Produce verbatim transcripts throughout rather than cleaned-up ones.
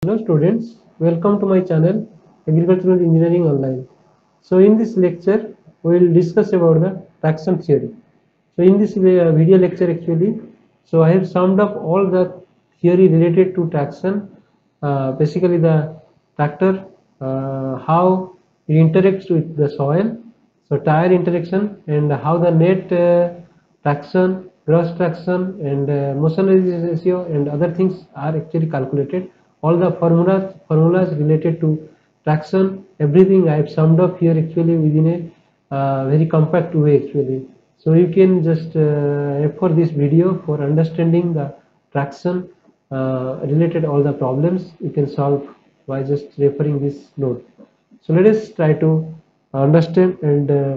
Hello students, welcome to my channel Agricultural Engineering Online. So in this lecture we will discuss about the traction theory. So in this uh, video lecture actually, so I have summed up all the theory related to traction, uh, basically the tractor, uh, how it interacts with the soil, so tire interaction and how the net uh, traction, gross traction and uh, motion resistance ratio and other things are actually calculated. All the formulas formulas related to traction, everything I have summed up here actually within a uh, very compact way actually. So you can just uh, refer this video for understanding the traction uh, related all the problems you can solve by just referring this note. So let us try to understand and uh,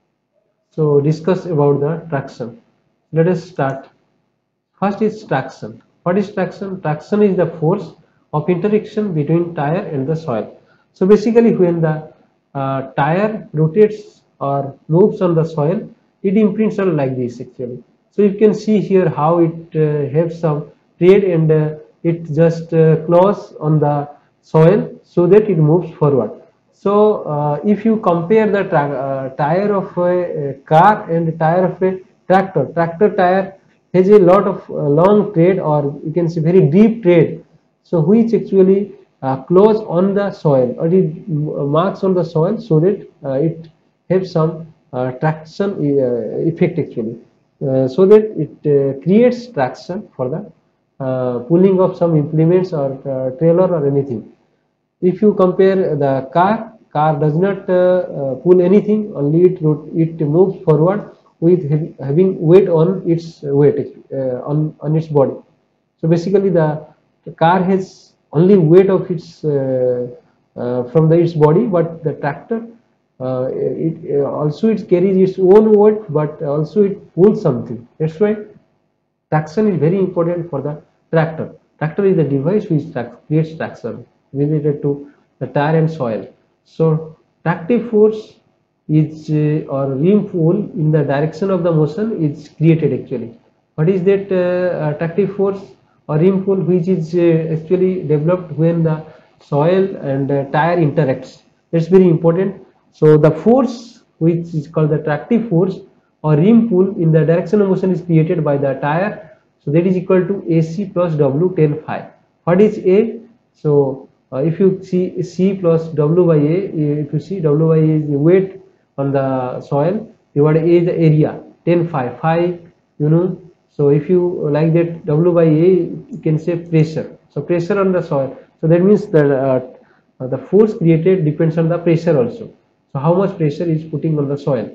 so discuss about the traction. Let us start. First is traction. What is traction? Traction is the force of interaction between tire and the soil. So basically when the uh, tire rotates or moves on the soil, it imprints on like this actually. So you can see here how it uh, has some tread and uh, it just uh, claws on the soil so that it moves forward. So uh, if you compare the uh, tire of a, a car and the tire of a tractor, tractor tire has a lot of uh, long tread or you can say very deep tread, so which actually uh, close on the soil or it uh, marks on the soil so that uh, it has some uh, traction uh, effect actually, uh, so that it uh, creates traction for the uh, pulling of some implements or uh, trailer or anything. If you compare the car, car does not uh, uh, pull anything, only it it moves forward with having weight on its weight uh, on on its body. So basically, the, the car has only weight of its uh, uh, from the its body, but the tractor uh, it uh, also it carries its own weight, but also it pulls something. That's why traction is very important for the tractor. Tractor is the device which creates traction related to the tire and soil. So tractive force is uh, or rim pull in the direction of the motion is created actually. What is that uh, tractive force or rim pull which is uh, actually developed when the soil and uh, tire interacts? That's very important. So the force which is called the tractive force or rim pull in the direction of motion is created by the tire, so that is equal to AC plus W tan phi. What is A? So uh, if you see C plus W by A, if you see W by A is the weight on the soil, divided A is the area, tan phi, phi you know. So if you like that W by A, you can say pressure. So pressure on the soil. So that means that uh, the force created depends on the pressure also. So how much pressure is putting on the soil.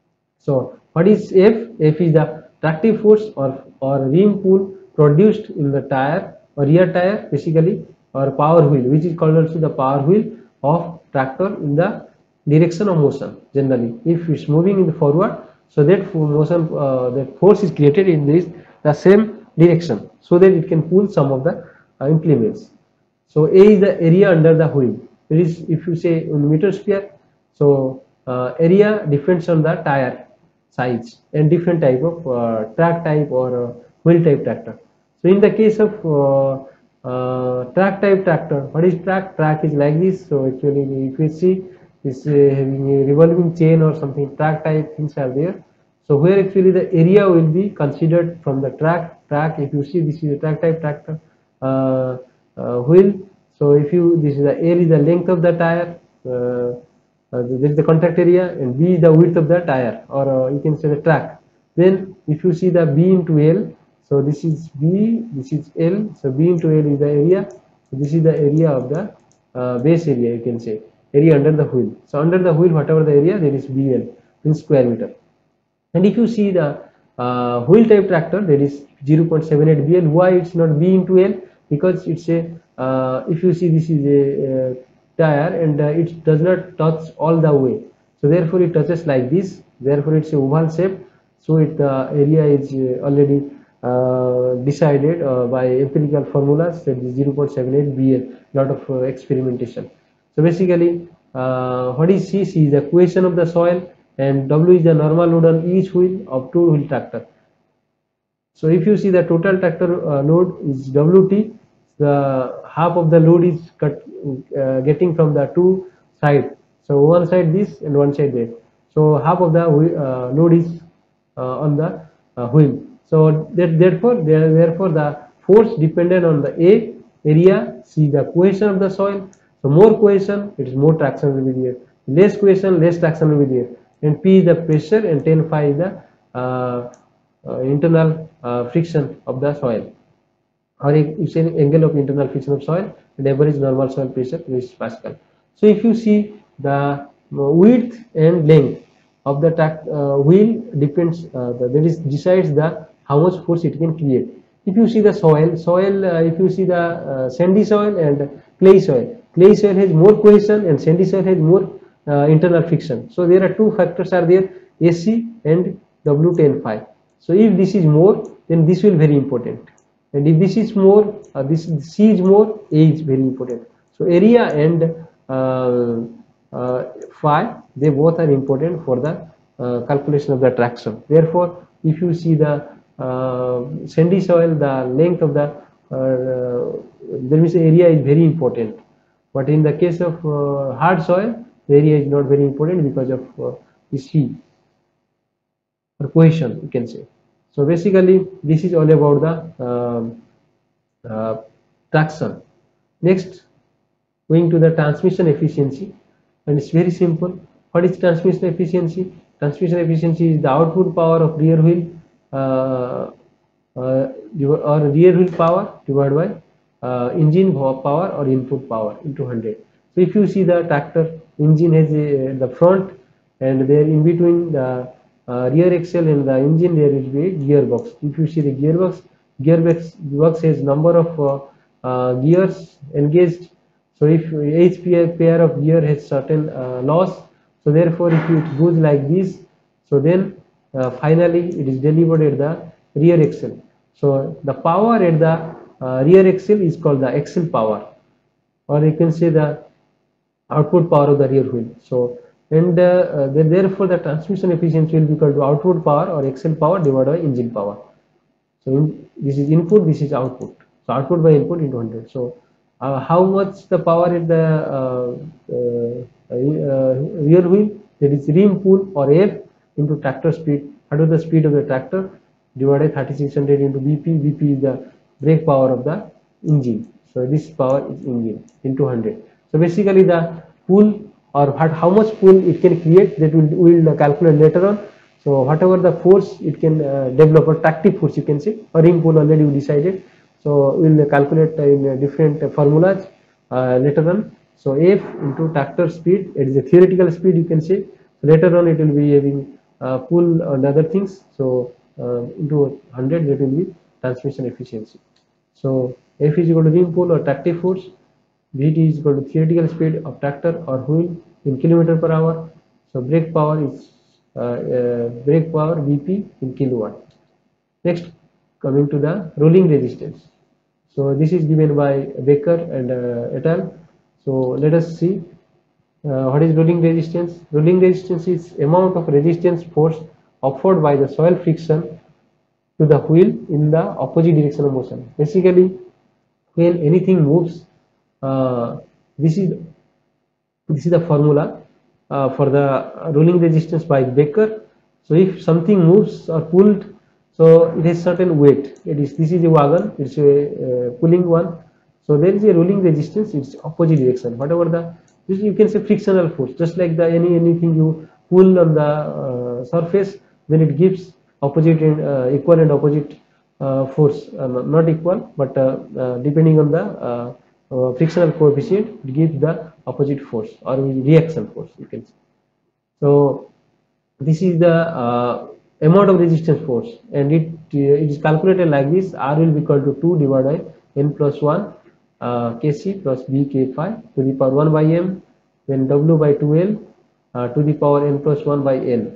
So what is F? F is the tractive force or, or rim pull produced in the tire or rear tire basically, or power wheel, which is called also the power wheel of tractor in the direction of motion. Generally, if it's moving in the forward, so that motion uh, that force is created in this the same direction, so that it can pull some of the uh, implements. So A is the area under the wheel. It is, if you say in meter square, so uh, area depends on the tire size and different type of uh, track type or uh, wheel type tractor. So in the case of uh, uh, track type tractor, what is track? Track is like this. So actually, if you see this uh, having a revolving chain or something, track type things are there. So where actually the area will be considered from the track. Track, if you see, this is a track type tractor uh, uh, wheel. So if you, this is the L is the length of the tire. Uh, uh, this is the contact area, and B is the width of the tire, or uh, you can say the track. Then if you see the B into L, so this is B, this is L, so B into L is the area, so this is the area of the uh, base area, you can say area under the wheel. So under the wheel, whatever the area, there is B L in square meter. And if you see the uh, wheel type tractor, that is zero point seven eight B L. Why it's not B into L? Because it's a uh, if you see, this is a uh, tire and uh, it does not touch all the way, so therefore it touches like this, therefore it's a oval shape. So it the uh, area is uh, already uh, decided uh, by empirical formulas, that is zero point seven eight B L, lot of uh, experimentation. So basically uh, what is C? C is the equation of the soil, and W is the normal load on each wheel of two wheel tractor. So if you see the total tractor uh, load is W T, the half of the load is cut, uh, getting from the two sides. So one side this and one side that. So half of the uh, load is uh, on the uh, wheel. So that therefore there therefore the force dependent on the A area, C the cohesion of the soil. So more cohesion, it is more traction will be there. Less cohesion, less traction will be there. And P is the pressure and ten phi is the uh, uh, internal uh, friction of the soil, or you say angle of internal friction of soil, and average normal soil pressure is Pascal. So if you see the width and length of the track uh, wheel depends, uh, the, that is decides the how much force it can create. If you see the soil, soil uh, if you see the uh, sandy soil and clay soil, clay soil has more cohesion and sandy soil has more uh, internal friction. So there are two factors are there, A C and W ten phi. So if this is more, then this will very important, and if this is more, uh, this C is more, A is very important. So area and uh, uh, phi, they both are important for the uh, calculation of the traction. Therefore, if you see the uh, sandy soil, the length of the uh, there means area is very important, but in the case of uh, hard soil, the area is not very important because of uh, the C or cohesion, you can say. So basically this is all about the uh, uh, traction. Next, going to the transmission efficiency, and it's very simple. What is transmission efficiency? Transmission efficiency is the output power of rear wheel uh, uh, or rear wheel power divided by uh, engine power or input power into one hundred. So if you see the tractor engine has a, the front, and there in between the uh, rear axle and the engine there will be a gearbox. If you see the gearbox, gearbox box has number of uh, uh, gears engaged. So if each pair of gear has certain uh, loss, so therefore if it goes like this, so then uh, finally it is delivered at the rear axle. So the power at the uh, rear axle is called the axle power, or you can say the output power of the rear wheel. So and uh, uh, therefore the transmission efficiency will be equal to output power or axle power divided by engine power. So in, this is input, this is output. So output by input into one hundred. So uh, how much the power at the uh, uh, uh, rear wheel, that is rim pull or F into tractor speed. What is the speed of the tractor divided thirty-six hundred into B P. B P is the brake power of the engine. So this power is engine into one hundred. So basically the pull or what, how much pull it can create, that will will calculate later on. So whatever the force it can uh, develop, or tractive force you can say, or rim pull already we decided. So we will calculate in uh, different uh, formulas uh, later on. So F into tractor speed, it is a theoretical speed you can say. So later on it will be having uh, pull and other things. So uh, into one hundred, that will be transmission efficiency. So F is equal to rim pull or tractive force. V T is equal to theoretical speed of tractor or wheel in kilometer per hour. So brake power is uh, uh, brake power B P in kilowatt. Next, coming to the rolling resistance. So this is given by Baker and uh, et al. So let us see uh, what is rolling resistance. Rolling resistance is amount of resistance force offered by the soil friction to the wheel in the opposite direction of motion. Basically, when anything moves, uh, this is this is the formula uh, for the rolling resistance by Baker. So if something moves or pulled, so it has certain weight. It is this is a wagon. It's a uh, pulling one. So there is a rolling resistance. It's opposite direction. Whatever the you can say frictional force. Just like the any anything you pull on the uh, surface, then it gives opposite and uh, equal and opposite uh, force. Uh, not equal, but uh, uh, depending on the uh, uh, frictional coefficient, it gives the opposite force or reaction force. You can say. So this is the uh, amount of resistance force, and it uh, it is calculated like this. R will be equal to two divided by n plus one uh, kc plus b k phi to the power one by m, then w by two l uh, to the power n plus one by n.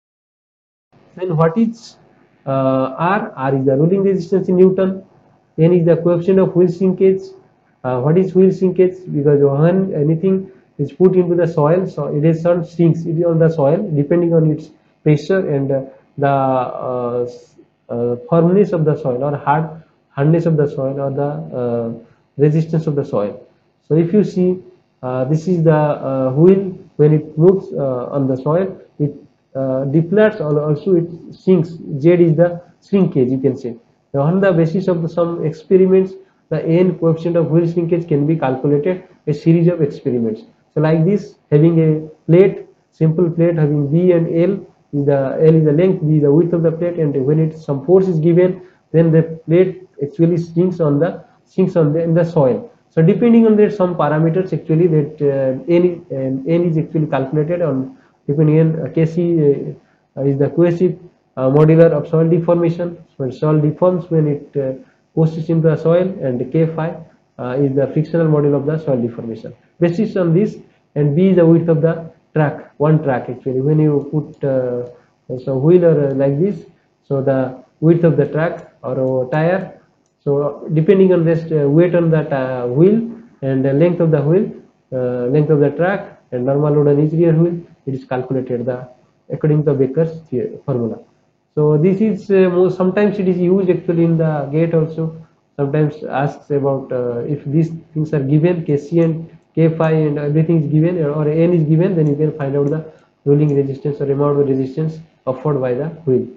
Then what is uh, R? R is the rolling resistance in Newton. N is the coefficient of wheel shrinkage. Uh, what is wheel shrinkage? Because when anything is put into the soil, so it is some shrinks it is on the soil depending on its pressure and uh, the uh, uh, firmness of the soil or hard hardness of the soil or the uh, resistance of the soil. So if you see, uh, this is the uh, wheel. When it moves uh, on the soil, it uh, deflates, or also it sinks. Z is the shrinkage, you can say. Now, on the basis of the, some experiments, the N coefficient of wheel shrinkage can be calculated, a series of experiments. So like this, having a plate, simple plate having B and L, is the L is the length, B is the width of the plate, and when it some force is given, then the plate actually sinks on the sinks on the in the soil. So depending on that some parameters, actually that uh, N, uh, N is actually calculated on depending on uh, K C uh, is the cohesive uh, modular of soil deformation. When soil deforms when it uh, pushes into the soil, and K phi uh, is the frictional module of the soil deformation. Based on this, and B is the width of the track, one track actually. When you put uh, so wheel or uh, like this, so the width of the track or uh, tire. So depending on this uh, weight on that uh, wheel and the length of the wheel, uh, length of the track and normal load on each rear wheel, it is calculated the according to Becker's formula. So this is uh, more, sometimes it is used actually in the gate also. Sometimes asks about uh, if these things are given, K C and K phi and everything is given, or N is given, then you can find out the rolling resistance or amount of resistance offered by the wheel.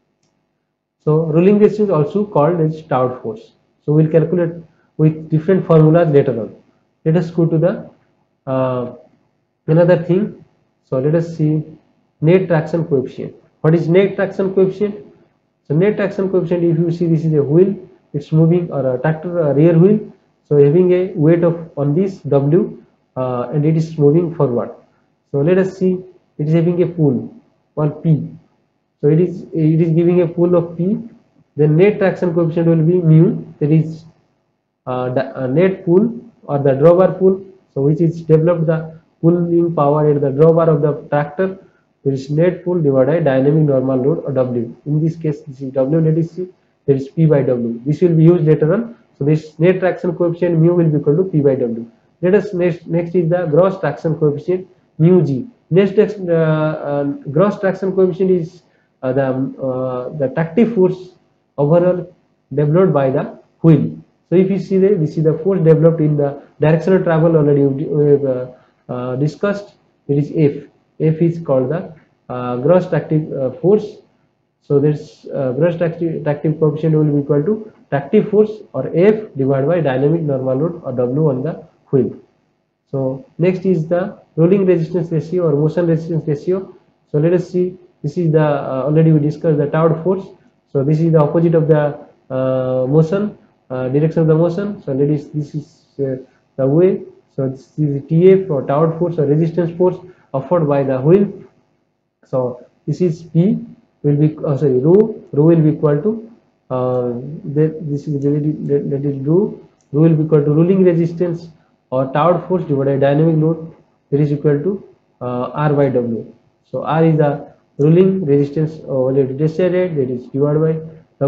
So rolling resistance is also called as Todd force. So we'll calculate with different formulas later on. Let us go to the uh, another thing. So let us see net traction coefficient. What is net traction coefficient? So net traction coefficient, if you see, this is a wheel, it's moving, or a tractor a rear wheel. So having a weight of on this W uh, and it is moving forward. So let us see, it is having a pull or P. So it is it is giving a pull of P. The net traction coefficient will be mu. That is uh, the uh, net pull or the drawbar pull. So which is developed the pulling power at the drawbar of the tractor. There is net pull divided by dynamic normal load, or W. In this case, this is W. Let us see. There is P by W. This will be used later on. So this net traction coefficient mu will be equal to P by W. Let us next next is the gross traction coefficient mu G. Next uh, uh, gross traction coefficient is uh, the uh, the tractive force overall developed by the wheel. So if you see there, we see the force developed in the directional travel already we have uh, uh, discussed. It is F. F is called the uh, gross tractive uh, force. So this uh, gross tractive, tractive coefficient will be equal to tractive force, or F, divided by dynamic normal load, or W, on the wheel. So next is the rolling resistance ratio or motion resistance ratio. So let us see. This is the uh, already we discussed the Todd force. So this is the opposite of the uh, motion, uh, direction of the motion. So let us, this is uh, the way. So this is T F, or Todd force, or resistance force offered by the wheel. So this is P will be oh, sorry rho rho will be equal to uh, that this is that, that is rho rho will be equal to rolling resistance or Todd force divided by dynamic load, that is equal to uh, R by W. So R is the rolling resistance already decided, that is divided by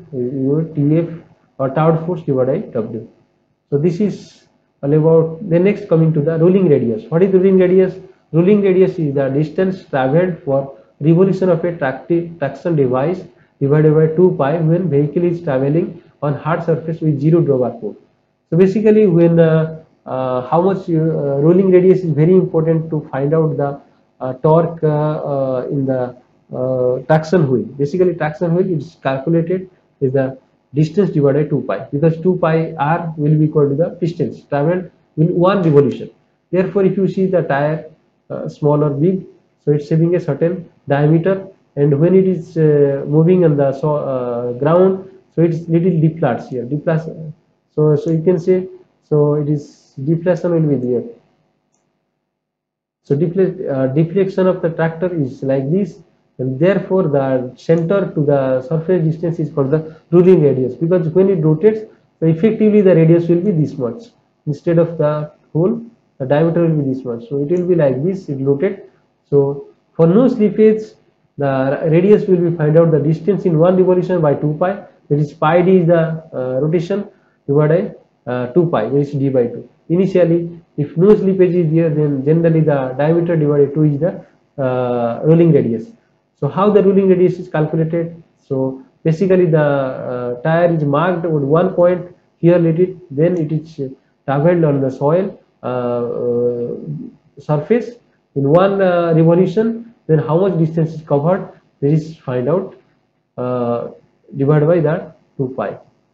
W, T F, or Todd force divided by W. So this is all about. The next, coming to the rolling radius. What is rolling radius? Rolling radius is the distance traveled for revolution of a tractive traction device divided by two pi when vehicle is traveling on hard surface with zero drawbar force. So basically, when uh, uh, how much uh, rolling radius is very important to find out the uh, torque uh, uh, in the uh, traction wheel. Basically, traction wheel is calculated is the distance divided by two pi, because two pi r will be equal to the distance traveled in one revolution. Therefore, if you see the tire uh, small or big, so it's having a certain diameter, and when it is uh, moving on the so, uh, ground, so it's little deflates here. Deflats. So so you can say, so it is deflation will be there. So deflect, uh, deflection of the tractor is like this, and therefore the center to the surface distance is called the rolling radius, because when it rotates, so effectively the radius will be this much instead of the hole. The diameter will be this much, so it will be like this. It rotates. So for no slippage, the radius will be find out the distance in one revolution by two pi. That is pi d is the uh, rotation divided by uh, two pi, that is d by two. Initially, if no slippage is there, then generally the diameter divided two is the uh, rolling radius. So how the rolling radius is calculated? So basically the uh, tire is marked at one point here let it, then it is uh, traveled on the soil uh, uh, surface in one uh, revolution, then how much distance is covered, this is find out uh, divided by the two pi.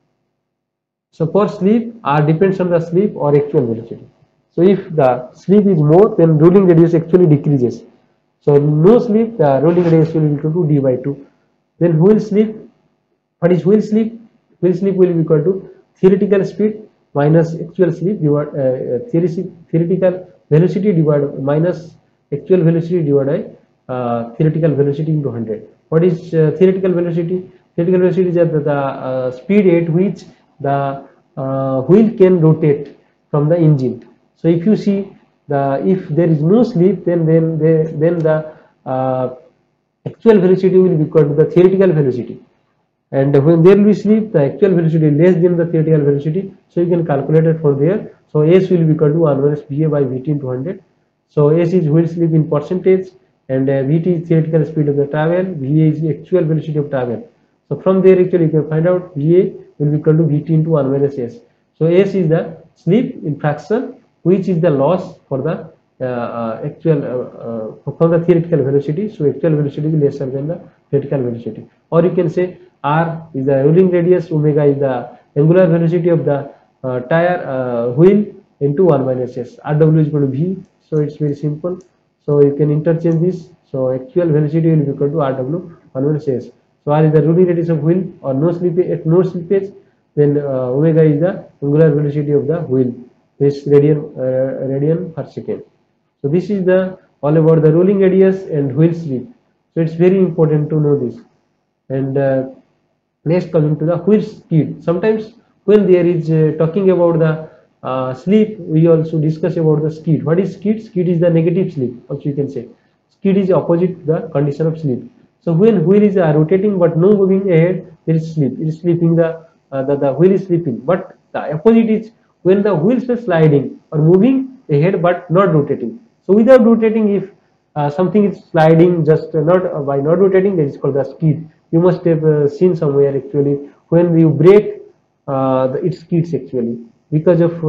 So for sleep, R depends on the sleep or actual velocity. So if the sleep is more, then rolling radius actually decreases. So no sleep, the rolling radius will be equal to d by two. Then wheel sleep, what is wheel sleep? Wheel sleep will be equal to theoretical speed minus actual sleep divided uh, theoretical velocity divided minus actual velocity divided by uh, theoretical velocity into one hundred. What is uh, theoretical velocity? Theoretical velocity is the, the uh, speed at which the uh, wheel can rotate from the engine. So if you see the if there is no sleep, then then they, then the uh, actual velocity will be equal to the theoretical velocity, and when there will be sleep, the actual velocity less than the theoretical velocity, so you can calculate it for there. So S will be equal to one minus V A by V T into one hundred. So S is wheel sleep in percentage, and uh, V T is theoretical speed of the travel, V A is the actual velocity of travel. So from there actually you can find out V A will be equal to V T into one minus S. So S is the sleep in fraction, which is the loss for the uh, uh, actual uh, uh, from the theoretical velocity. So actual velocity is lesser than the theoretical velocity. Or you can say R is the rolling radius, omega is the angular velocity of the uh, tire uh, wheel into one minus S. R W is equal to V. So it's very simple. So you can interchange this. So actual velocity will be equal to R W one minus S. So R is the rolling radius of wheel or no slippage at no slippage. Then uh, omega is the angular velocity of the wheel. This radian uh, radian per second. So this is the all about the rolling radius and wheel slip. So it's very important to know this. And uh, next coming to the wheel speed. Sometimes when there is uh, talking about the uh, sleep, we also discuss about the skid. What is skid? Skid is the negative sleep. Also you can say skid is opposite to the condition of sleep. So when wheel is uh, rotating but no moving ahead, there is sleep. It is sleeping the, uh, the the wheel is sleeping. But the opposite is when the wheels are sliding or moving ahead but not rotating. So without rotating, if uh, something is sliding just uh, not uh, by not rotating, that is called the skid. You must have uh, seen somewhere actually when you brake, uh, the, it skids actually because of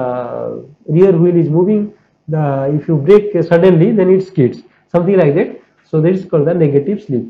the rear wheel is moving. The if you brake uh, suddenly, then it skids, something like that. So that is called the negative slip.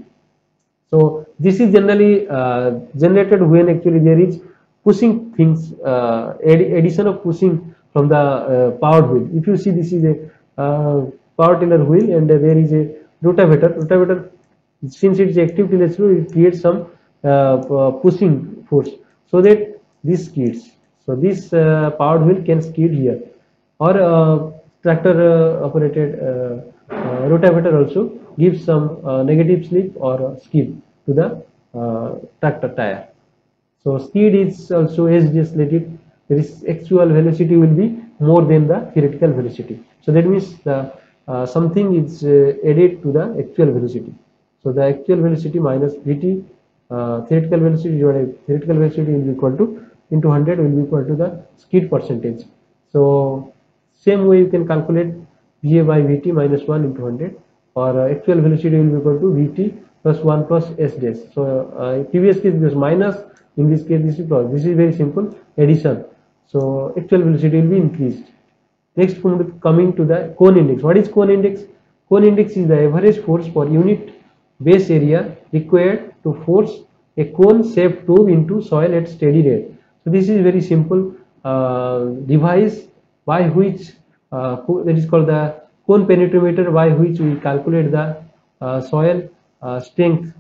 So this is generally uh, generated when actually there is pushing things, uh, addition of pushing from the uh, powered wheel. If you see, this is a uh, power tiller wheel, and uh, there is a rotavator. Rotavator, since it is active tiller screw, it creates some uh, pushing force, so that this skids. So this uh, powered wheel can skid here, or uh, tractor uh, operated uh, uh, rotavator also gives some uh, negative slip or skid to the uh, tractor tire. So skid is also as just related. There is actual velocity will be more than the theoretical velocity. So that means the uh, something is uh, added to the actual velocity. So the actual velocity minus Vt, uh, theoretical velocity divided by theoretical velocity will be equal to into one hundred will be equal to the skid percentage. So same way you can calculate Va by Vt minus one into one hundred, or uh, actual velocity will be equal to Vt plus one plus S dash. So uh, previous case this minus, in this case this is plus. This is very simple addition. So actual velocity will be increased. Next coming to the cone index. What is cone index? Cone index is the average force per unit base area required to force a cone shaped tube into soil at steady rate. So this is very simple uh, device by which uh, that is called the cone penetrometer, by which we calculate the uh, soil uh, strength.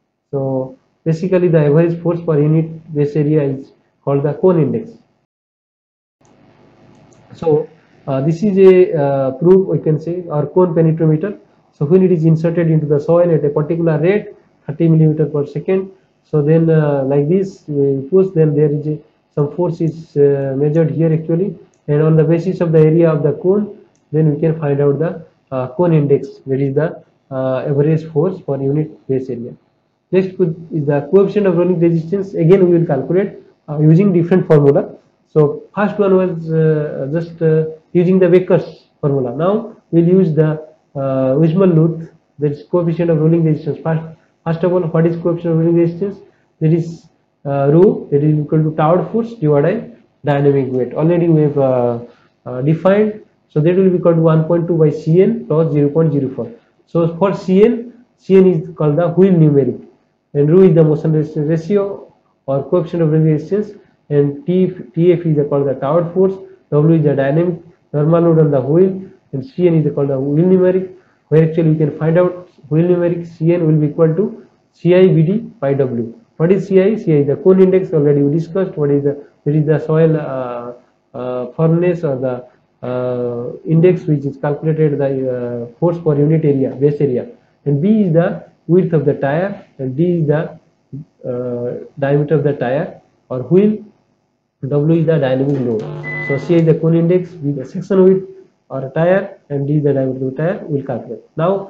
So basically the average force per unit base area is called the cone index. So uh, this is a uh, proof, we can say, or cone penetrometer. So when it is inserted into the soil at a particular rate, thirty millimeter per second, so then uh, like this we push, then there is a, some force is uh, measured here actually, and on the basis of the area of the cone, then we can find out the uh, cone index, that is the uh, average force per unit base area. Next is the coefficient of rolling resistance. Again we will calculate uh, using different formula. So first one was uh, just uh, using the Becker's formula. Now we'll use the uh, Weismann-Luth, that is coefficient of rolling resistance. First, first of all, what is coefficient of rolling resistance? That is uh, rho, that is equal to towered force divided dynamic weight already we have uh, uh, defined. So that will be equal to one point two by Cn plus zero point zero four. So for Cn, Cn is called the wheel numeric, and rho is the motion resistance ratio or coefficient of resistance, and T, Tf is called the tower force, W is the dynamic normal load on the wheel, and Cn is called the wheel numeric, where actually we can find out wheel numeric Cn will be equal to Ci Bd by W. What is Ci? Ci is the cone index, already we discussed. What is the, it is the soil uh, uh, firmness or the uh, index which is calculated the uh, force per unit area, base area, and B is the width of the tire, and D is the uh, diameter of the tire or wheel, W is the dynamic load. So C is the cone index, B the section width or a tire, and D is the diameter of the tire. Will calculate. Now,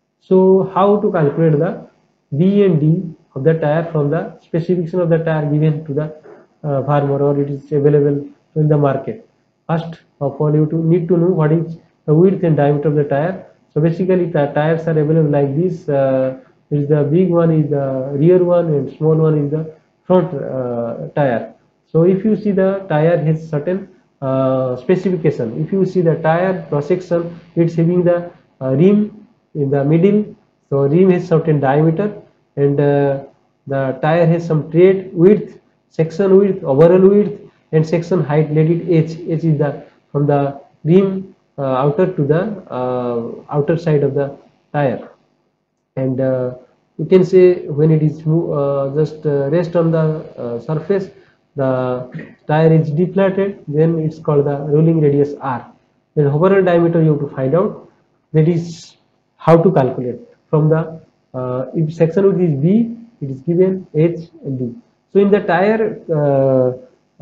so how to calculate the B and D of the tire from the specification of the tire given to the uh, farmer, or it is available in the market? First of all, you to need to know what is the width and diameter of the tire. So basically, the tires are available like this. Uh, is the big one is the rear one, and small one is the front uh, tire. So if you see the tire has certain uh, specification. If you see the tire cross section, it's having the uh, rim in the middle. So rim has certain diameter, and uh, the tire has some tread width, section width, overall width, and section height. Let it h. H is the from the rim uh, outer to the uh, outer side of the tire, and uh, you can say when it is uh, just uh, rest on the uh, surface, the tire is deflated, then it's called the rolling radius R. Then overall diameter you have to find out. That is how to calculate from the uh, if section width is B, it is given H and D. So in the tire uh,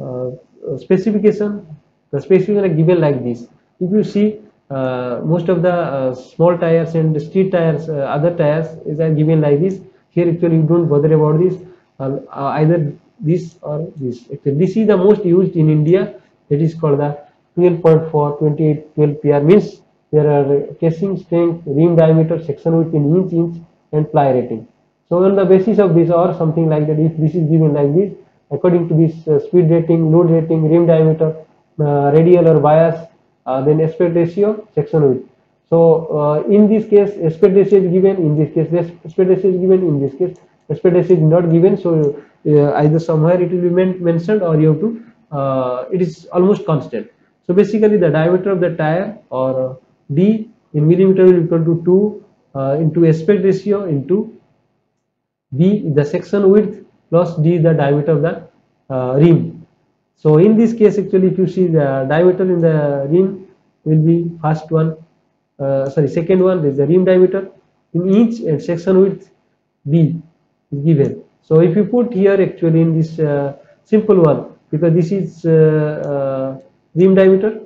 uh, specification, the specification are given like this. If you see uh, most of the uh, small tires and street tires, uh, other tires is are given like this. Here actually you don't bother about this, uh, uh, either this or this. Actually, this is the most used in India. That is called the twelve point four twenty-eight twelve P R, means there are casing strength, rim diameter, section width in inch, inch, and ply rating. So on the basis of this or something like that, if this is given like this, according to this uh, speed rating, load rating, rim diameter, uh, radial or bias, uh, then aspect ratio, section width. So uh, in this case, aspect ratio is given. In this case, aspect ratio is given. In this case, aspect ratio is not given. So uh, either somewhere it will be men mentioned, or you have to. Uh, it is almost constant. So basically, the diameter of the tire or uh, D in millimeter will equal to two uh, into aspect ratio into B the section width plus D the diameter of the uh, rim. So in this case, actually, if you see the diameter in the rim will be first one, uh, sorry, second one is the rim diameter in inch, and section width B is given. So if you put here actually in this uh, simple one, because this is uh, uh, rim diameter,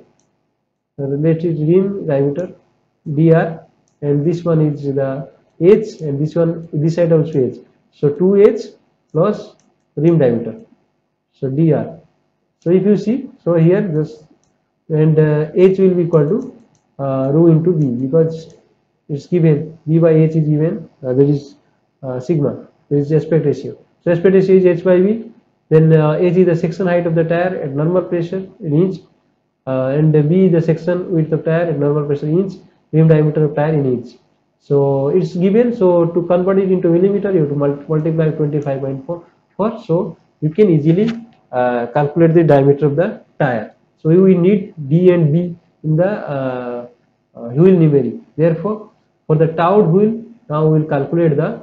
related rim diameter dr, and this one is the h, and this one this side also h. So two h plus rim diameter, so dr. So if you see, so here just, and uh, h will be equal to uh, rho into b, because it's given b by h is given, uh, there is uh, sigma, there is aspect ratio. So aspect ratio is h by b. Then uh, h is the section height of the tire at normal pressure in inch, uh, and b is the section width of tire at normal pressure in inch, rim diameter of tire in inch. So it's given. So to convert it into millimeter, you have to multiply twenty-five point four. So you can easily uh, calculate the diameter of the tire. So we need D and B in the uh, uh, wheel numeric. Therefore, for the towed wheel, now we will calculate the,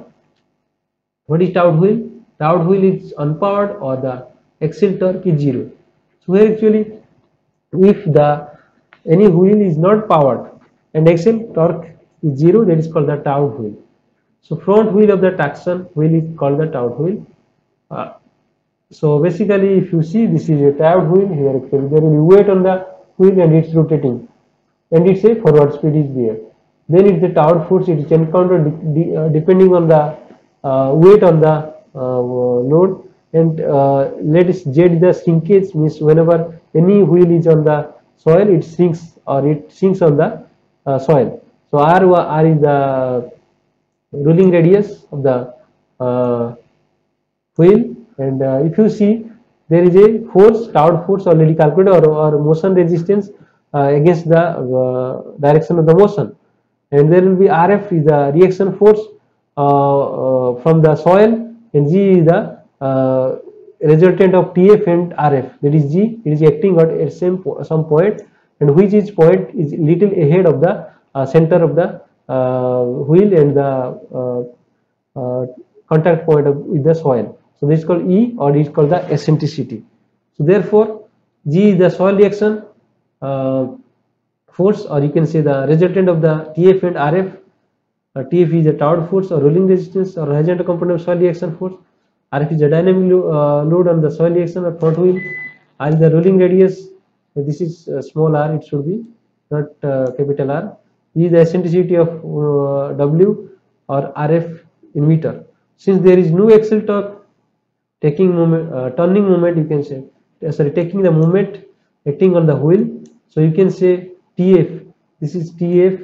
what is towed wheel? Towed wheel is unpowered, or the axial torque is zero. So here actually, if the any wheel is not powered and axial torque is zero, that is called the towed wheel. So front wheel of the traction wheel is called the towed wheel. Uh, so basically, if you see, this is a towed wheel. Here actually there will be weight on the wheel and it's rotating, and it's a forward speed is there. Then it's the towed force. It is encountered de de uh, depending on the uh, weight on the uh, load, and uh, let us Z the shrinkage, means whenever any wheel is on the soil, it sinks, or it sinks on the uh, soil. So R, R is the rolling radius of the uh, wheel, and uh, if you see there is a force, tau force already calculated, or, or motion resistance uh, against the uh, direction of the motion, and there will be R F is the reaction force uh, uh, from the soil, and G is the uh, resultant of T F and R F, that is G. It is acting at a same po some point, and which is point is little ahead of the uh, center of the uh, wheel and the uh, uh, contact point of, with the soil. So this is called E, or it is called the eccentricity. So therefore, G is the soil reaction uh, force, or you can say the resultant of the T F and R F. Uh, T F is the tau force or rolling resistance or horizontal component of soil reaction force. R F is the dynamic lo uh, load on the soil reaction or front wheel. R is the rolling radius. This is uh, small r, it should be, not uh, capital R. E is the eccentricity of uh, W or R F in meter. Since there is no axial torque, taking moment, uh, turning moment, you can say, uh, sorry, taking the moment acting on the wheel. So you can say T F. This is T F,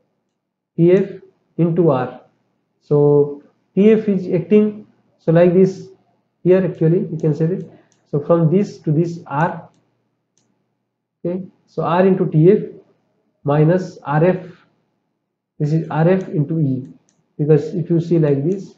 T F into R. So T F is acting, so like this here actually you can say this. So from this to this R, okay. So R into T F minus R F. This is R F into E, because if you see like this,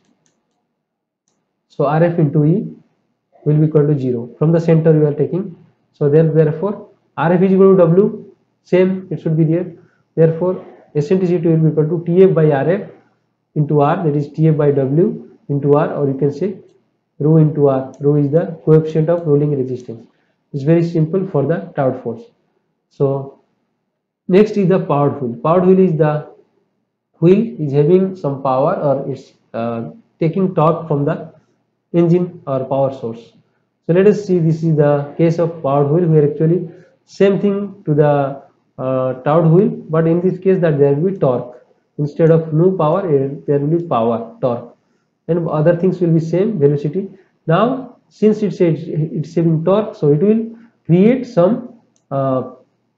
so R F into E will be equal to zero. From the center you are taking. So then therefore R F is equal to W, same it should be there. Therefore eccentricity will be equal to T F by R F into R, that is T F by W into R, or you can say rho into R. Rho is the coefficient of rolling resistance. It's very simple for the tau force. So next is the powered wheel. Powered wheel is the wheel is having some power, or it's uh, taking torque from the engine or power source. So let us see, this is the case of powered wheel, where actually same thing to the uh, tau wheel, but in this case that there will be torque. Instead of no power, there will be power, torque, and other things will be same, velocity. Now since it's a, it's having torque, so it will create some uh,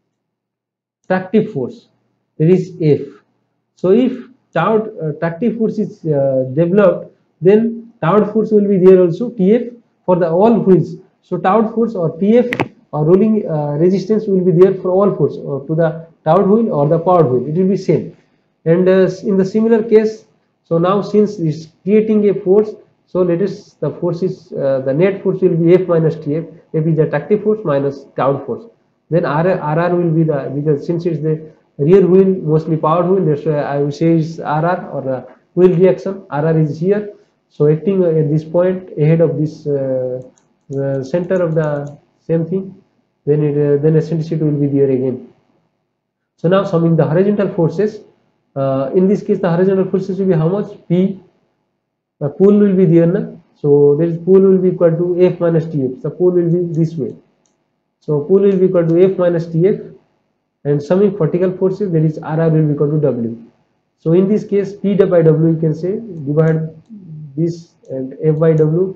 tractive force, that is F. So if tau uh, tractive force is uh, developed, then tau force will be there also, T F, for the all wheels. So tau force or T F or rolling uh, resistance will be there for all force, or to the tau wheel or the powered wheel, it will be same. And uh, in the similar case, so now since it's creating a force, so let us, the force is uh, the net force will be F minus T F. F is the tractive force minus tau force. Then R R will be the, because since it's the rear wheel, mostly powered wheel, that's why I will say is R R, or the wheel reaction. R R is here, so acting at this point ahead of this uh, the center of the same thing, then it uh, then eccentricity will be there again. So now summing the horizontal forces, uh, in this case the horizontal forces will be how much? P. The pull will be there, na? So there is pull will be equal to F minus T F. The pull will be this way. So pull will be equal to F minus T F, and summing vertical forces, that is R R will be equal to W. So in this case P by W, you can say divide this and F by W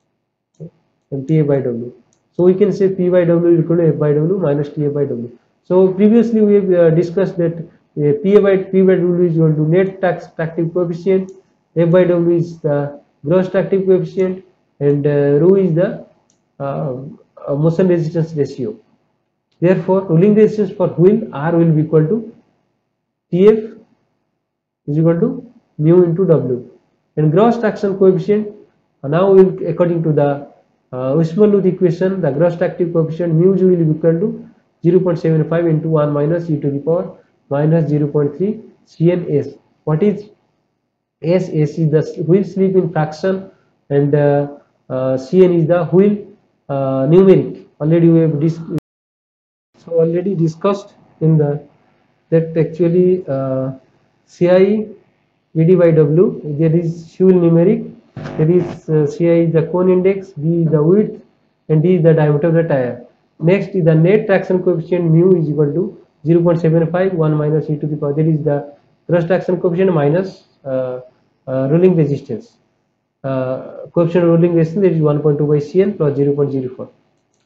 and T F by W. So we can say P by W is equal to F by W minus T F by W. So previously we have uh, discussed that uh, P by P by W is equal to net tractive coefficient, F by W is the gross tractive coefficient, and uh, rho is the uh, uh, motion resistance ratio. Therefore rolling resistance for wheel, R will be equal to T F is equal to mu into W, and gross traction coefficient, uh, now will, according to the uh, Weismann-Luth equation, the gross tractive coefficient mu will be equal to zero point seven five into one minus e to the power minus zero point three C N S. What is S? S is the wheel slip in fraction, and uh, uh, C N is the wheel uh, numeric. Already we have dis so already discussed in the that actually uh, C I V D by W, there is fuel numeric, there is uh, C I is the cone index, V is the width, and D is the diameter of the tire. Next is the net traction coefficient, mu is equal to zero point seven five, one minus e to the power, that is the gross traction coefficient minus uh, uh, rolling resistance. Uh, coefficient of rolling resistance, that is one point two by C N plus zero point zero four.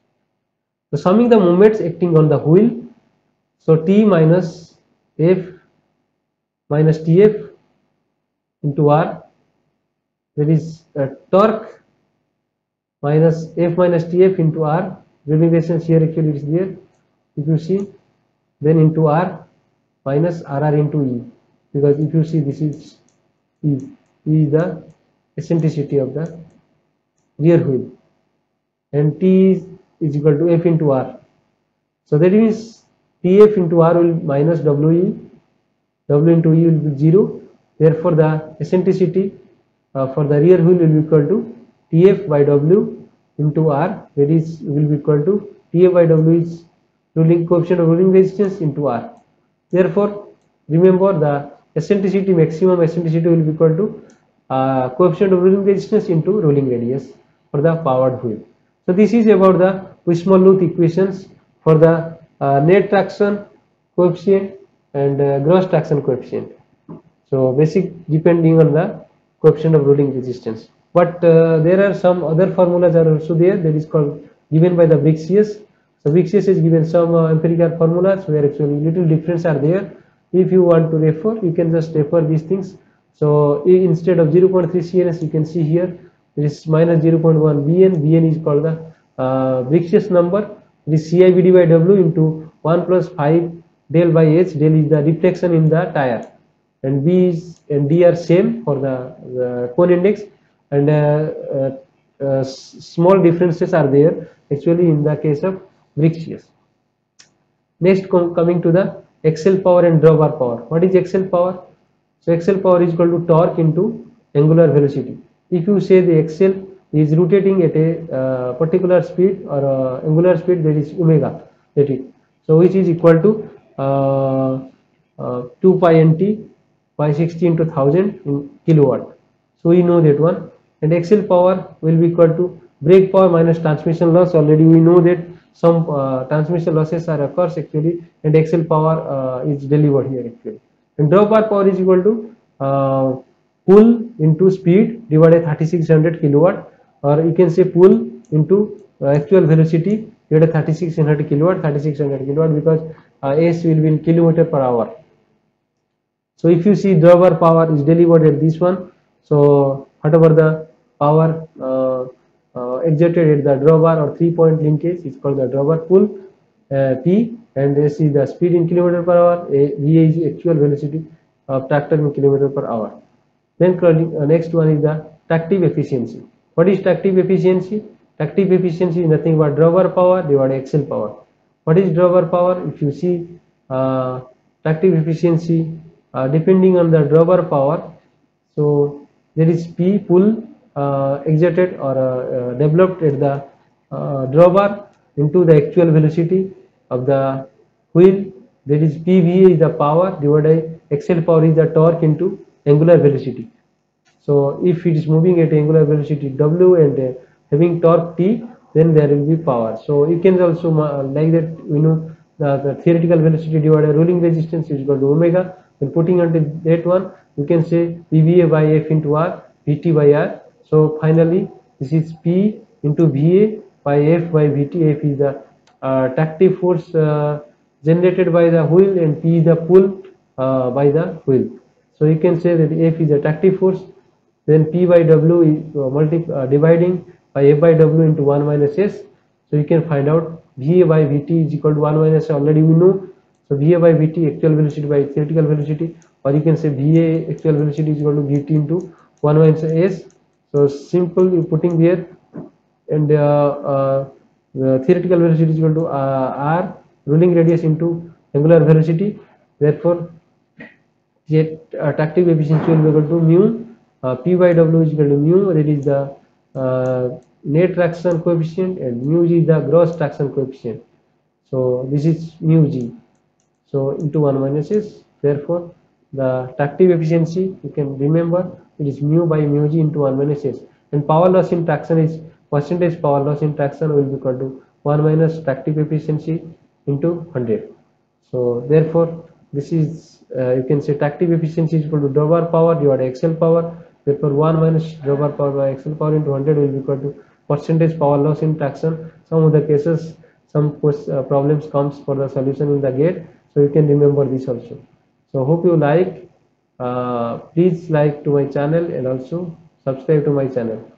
So summing the moments acting on the wheel, so T minus F minus T F into R, that is uh, torque minus F minus T F into R. Rolling resistance here actually is there. If you see, then into R minus R R into E, because if you see this is E, E is the eccentricity of the rear wheel, and T is, is equal to F into R. So that means T F into R will minus W E, W into E will be zero. Therefore, the eccentricity uh, for the rear wheel will be equal to T F by W into R, that is will be equal to T F by W is rolling coefficient of rolling resistance into R. Therefore, remember the eccentricity, maximum eccentricity will be equal to uh, coefficient of rolling resistance into rolling radius for the powered wheel. So this is about the Huysmans-Luth equations for the uh, net traction coefficient and uh, gross traction coefficient. So basic depending on the coefficient of rolling resistance. But uh, there are some other formulas are also there, that is called given by the Brixius. So Brixius is given some uh, empirical formulas where actually little difference are there. If you want to refer, you can just refer these things. So instead of zero point three C N S, you can see here it is minus zero point one V N. V N is called the uh, Brixius number. It is C I B D by W into one plus five del by H. Del is the deflection in the tire, and B is and D are same for the, the cone index, and uh, uh, uh, small differences are there actually in the case of Brixius. Next, com coming to the axial power and drawbar power. What is axial power? So axial power is equal to torque into angular velocity. If you say the axle is rotating at a uh, particular speed or uh, angular speed, that is omega, that is, so which is equal to uh, uh, two pi nt by sixty into one thousand in kilowatt. So we know that one. And axial power will be equal to brake power minus transmission loss. Already we know that some uh, transmission losses are occurs actually, and axial power uh, is delivered here actually. And drawbar power is equal to uh, pull into speed divided by thirty-six hundred kilowatt, or you can say pull into uh, actual velocity divided by thirty-six hundred kilowatt, thirty-six hundred kilowatt, because uh, S will be in kilometer per hour. So if you see drawbar power is delivered at this one, so whatever the power uh, uh, exerted at the drawbar or three point linkage is called the drawbar pull uh, P, and this is the speed in kilometer per hour. A, V is actual velocity of tractor in kilometer per hour. Then uh, next one is the tractive efficiency. What is tractive efficiency? Tractive efficiency is nothing but drawbar power divided by axial power. What is drawbar power? If you see uh, tractive efficiency uh, depending on the drawbar power, so there is P pull uh, exerted or uh, uh, developed at the uh, drawbar into the actual velocity of the wheel, that is P V A is the power divided by axial power is the torque into angular velocity. So if it is moving at angular velocity W and uh, having torque T, then there will be power. So you can also uh, like that, you know, the, the theoretical velocity divided by rolling resistance is equal to omega. Then putting onto that one, you can say P V A by F into R, V T by R. So finally this is P into V A by F by V T. F is the uh, tractive force uh, generated by the wheel, and P is the pull uh, by the wheel. So you can say that F is the tractive force, then P by W is uh, multi uh, dividing by F by W into one minus S. So you can find out V A by V T is equal to one minus, already we know. So V A by V T actual velocity by theoretical velocity, or you can say V A actual velocity is equal to V T into one minus S. So simple you putting there, and uh, uh, the theoretical velocity is equal to uh, R rolling radius into angular velocity. Therefore jet uh, tractive efficiency will be equal to mu uh, P by W is equal to mu, that is the uh, net traction coefficient, and mu G is the gross traction coefficient. So this is mu G, so into one minus S. Therefore the tractive efficiency, you can remember, it is mu by mu G into one minus S, and power loss in traction is percentage power loss in traction will be equal to one minus tractive efficiency into one hundred. So therefore this is uh, you can say tractive efficiency is equal to drawbar power divided by axial power. Therefore one minus drawbar power by axial power into one hundred will be equal to percentage power loss in traction. Some of the cases, some uh, problems comes for the solution in the gate, so you can remember this also. So hope you like. Uh, please like to my channel and also subscribe to my channel.